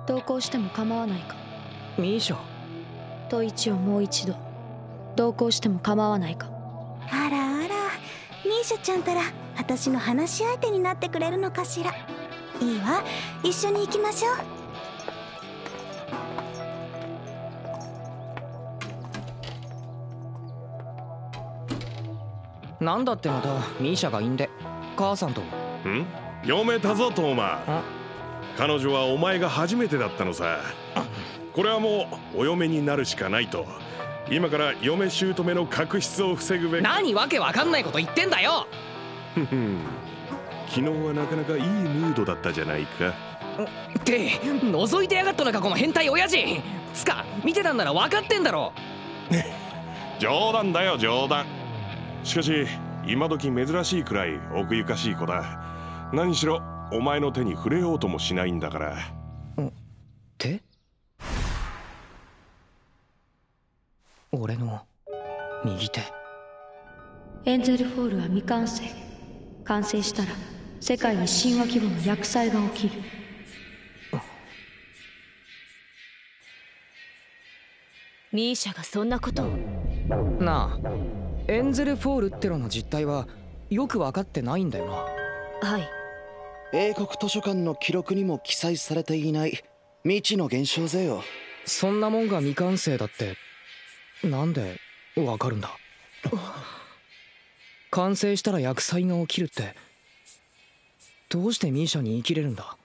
同行しても構わないか。 ミーシャと一をもう一度同行しても構わないか。 あらあら、ミーシャちゃんたら私の話し相手になってくれるのかしら。いいわ、一緒に行きましょー。なんだってまたミーシャがいんで母さんと。 読めたぞトーマ。彼女はお前が初めてだったのさ。これはもうお嫁になるしかないと。今から嫁姑の確執を防ぐべく。 何わけわかんないこと言ってんだよ。 昨日はなかなかいいムードだったじゃないか。 って覗いてやがったのかこの変態親父。つか見てたんなら分かってんだろ。 冗談だよ冗談。しかし今時珍しいくらい奥ゆかしい子だ。何しろお前の手に触れようともしないんだから。 手？俺の右手。 エンゼルフォールは未完成。完成したら世界に神話規模の厄災が起きる。 ミーシャがそんなことを。 なあ、エンゼルフォールってのの実態はよく分かってないんだよな。 はい。 英国図書館の記録にも記載されていない未知の現象ぜよ。 そんなもんが未完成だってなんで分かるんだ。完成したら厄災が起きるってどうしてミーシャに言い切れるんだ。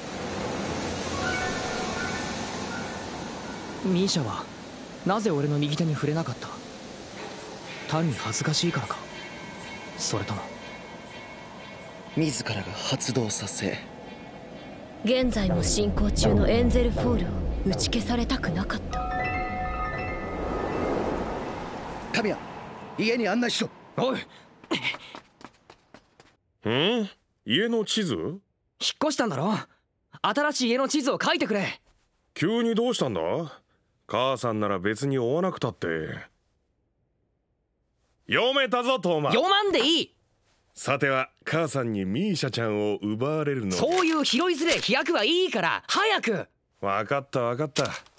ミーシャはなぜ俺の右手に触れなかった。単に恥ずかしいからか、それとも自らが発動させ、 現在も進行中のエンゼルフォールを打ち消されたくなかった。 タミヤ、家に案内しろ。 おい。 家の地図？ 引っ越したんだろ。新しい家の地図を書いてくれ。 急にどうしたんだ。母さんなら別に追わなくたって。読めたぞトーマ。 読まんでいい。 さては母さんにミーシャちゃんを奪われるの。 そういう拾いづれ飛躍はいいから早く。 分かった分かった。